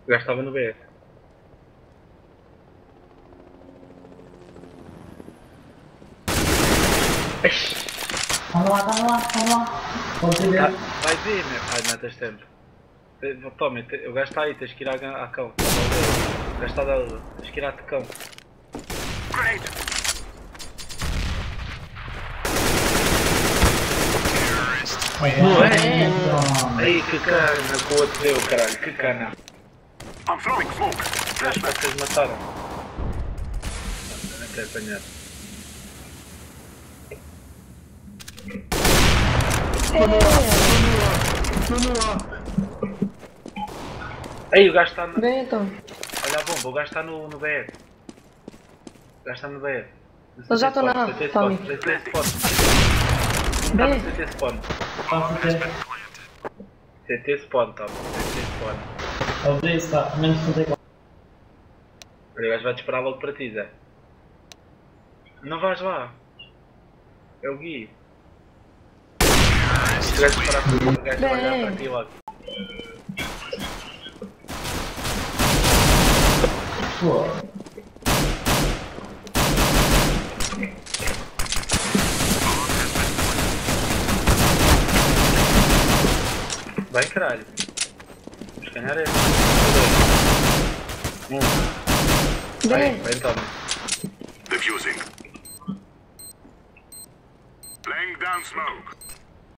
O gajo estava no B. Calma lá. Pode ver. Vai ver, meu. Ai, não tens tempo. Toma, o gajo está aí, tens que ir à cão. O gajo está da luta, tens que ir à cão. Aí, que cana, com o outro deu, caralho, que cana. Os gajos vocês mataram. Não quero apanhar. Aí, o gajo está no... Vem então. Olha a bomba, o gajo está no BR. O gajo está no BR. Eu já estou na Tommy. CT spawn. Está no CT spawn. CT spawn, tá. CT spawn. Abri isso, tá. Menos 34. Olha, o gajo vai te esperar logo para ti, Zé. Não vais lá. É o Gui. Se o gajo esperar para ti, o gajo vai olhar para ti logo. Pô. Vai, caralho. Vamos ganhar esse. Vai, então. Defusing. Laying down smoke.